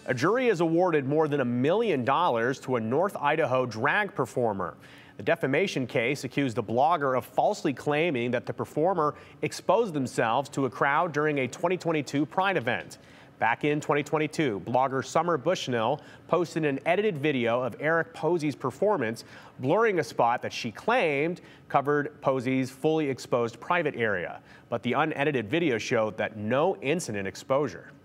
A jury has awarded more than $1 million to a North Idaho drag performer. The defamation case accused the blogger of falsely claiming that the performer exposed themselves to a crowd during a 2022 Pride event. Back in 2022, blogger Summer Bushnell posted an edited video of Eric Posey's performance, blurring a spot that she claimed covered Posey's fully exposed private area. But the unedited video showed that no incident exposure.